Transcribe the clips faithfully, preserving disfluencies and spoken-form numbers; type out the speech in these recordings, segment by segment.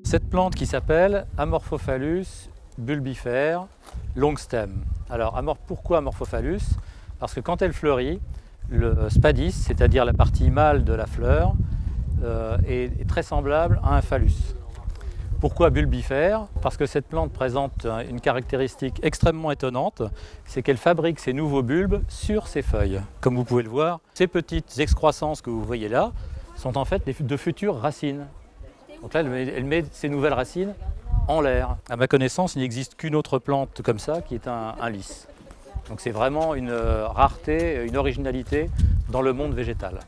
Cette plante qui s'appelle Amorphophallus bulbifère long stem. Alors amor pourquoi Amorphophallus? Parce que quand elle fleurit, le spadis, c'est-à-dire la partie mâle de la fleur, euh, est, est très semblable à un phallus. Pourquoi bulbifère? Parce que cette plante présente une caractéristique extrêmement étonnante, c'est qu'elle fabrique ses nouveaux bulbes sur ses feuilles. Comme vous pouvez le voir, ces petites excroissances que vous voyez là sont en fait de futures racines. Donc là, elle met, elle met ses nouvelles racines en l'air. À ma connaissance, il n'existe qu'une autre plante comme ça, qui est un, un lys. Donc c'est vraiment une rareté, une originalité dans le monde végétal.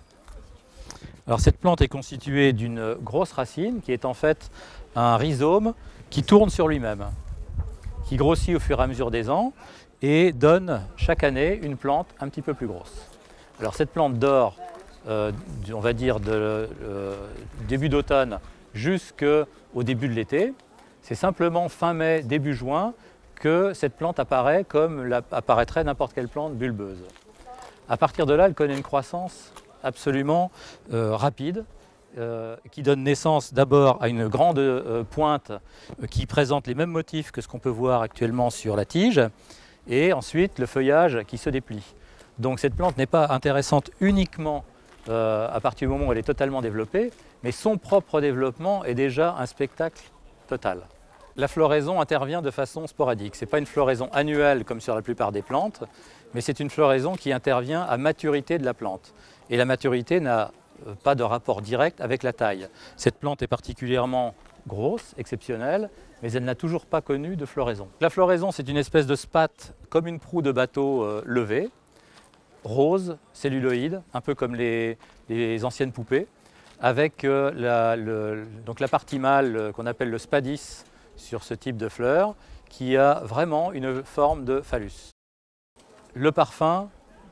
Alors cette plante est constituée d'une grosse racine qui est en fait un rhizome qui tourne sur lui-même, qui grossit au fur et à mesure des ans et donne chaque année une plante un petit peu plus grosse. Alors cette plante dort, euh, on va dire, de, euh, début d'automne jusqu'au début de l'été. C'est simplement fin mai, début juin que cette plante apparaît comme la, apparaîtrait n'importe quelle plante bulbeuse. À partir de là, elle connaît une croissance absolument euh, rapide, euh, qui donne naissance d'abord à une grande euh, pointe euh, qui présente les mêmes motifs que ce qu'on peut voir actuellement sur la tige, et ensuite le feuillage qui se déplie. Donc cette plante n'est pas intéressante uniquement euh, à partir du moment où elle est totalement développée, mais son propre développement est déjà un spectacle total. La floraison intervient de façon sporadique. Ce n'est pas une floraison annuelle comme sur la plupart des plantes, mais c'est une floraison qui intervient à maturité de la plante. Et la maturité n'a pas de rapport direct avec la taille. Cette plante est particulièrement grosse, exceptionnelle, mais elle n'a toujours pas connu de floraison. La floraison, c'est une espèce de spathe comme une proue de bateau euh, levée, rose, celluloïde, un peu comme les, les anciennes poupées, avec euh, la, le, donc la partie mâle euh, qu'on appelle le spadis sur ce type de fleur, qui a vraiment une forme de phallus. Le parfum,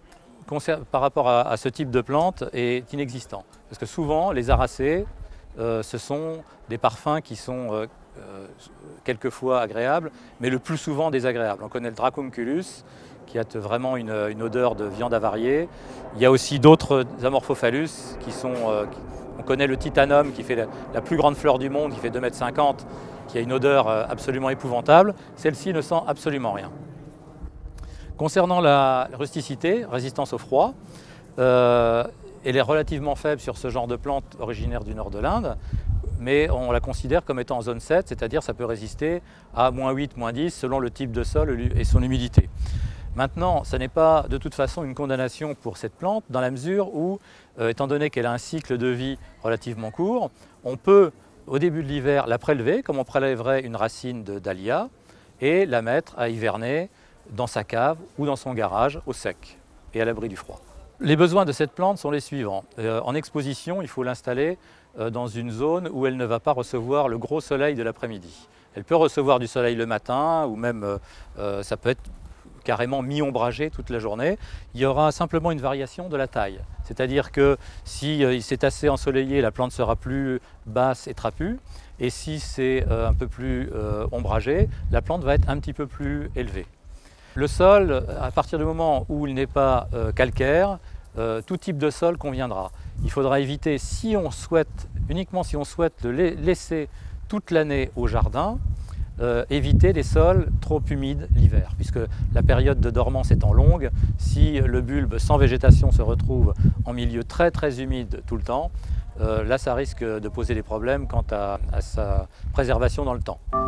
par rapport à, à ce type de plante, est inexistant. Parce que souvent, les aracées, euh, ce sont des parfums qui sont euh, euh, quelquefois agréables, mais le plus souvent désagréables. On connaît le Dracunculus, qui a vraiment une, une odeur de viande avariée. Il y a aussi d'autres Amorphophallus qui sont... Euh, qui, on connaît le Titanum, qui fait la, la plus grande fleur du monde, qui fait deux mètres cinquante, qui a une odeur euh, absolument épouvantable. Celle-ci ne sent absolument rien. Concernant la rusticité, résistance au froid, euh, elle est relativement faible sur ce genre de plante originaire du nord de l'Inde, mais on la considère comme étant en zone sept, c'est-à-dire ça peut résister à moins huit, moins dix selon le type de sol et son humidité. Maintenant, ce n'est pas de toute façon une condamnation pour cette plante, dans la mesure où, euh, étant donné qu'elle a un cycle de vie relativement court, on peut, au début de l'hiver, la prélever, comme on prélèverait une racine de dahlia, et la mettre à hiverner dans sa cave ou dans son garage, au sec et à l'abri du froid. Les besoins de cette plante sont les suivants. Euh, en exposition, il faut l'installer euh, dans une zone où elle ne va pas recevoir le gros soleil de l'après-midi. Elle peut recevoir du soleil le matin, ou même, euh, euh, ça peut être carrément mi-ombragé toute la journée. Il y aura simplement une variation de la taille. C'est-à-dire que si euh, c'est assez ensoleillé, la plante sera plus basse et trapue. Et si c'est euh, un peu plus euh, ombragé, la plante va être un petit peu plus élevée. Le sol, à partir du moment où il n'est pas euh, calcaire, euh, tout type de sol conviendra. Il faudra éviter, si on souhaite, uniquement si on souhaite le laisser toute l'année au jardin, euh, éviter les sols trop humides l'hiver, puisque la période de dormance étant longue, si le bulbe sans végétation se retrouve en milieu très très humide tout le temps, euh, là ça risque de poser des problèmes quant à, à sa préservation dans le temps.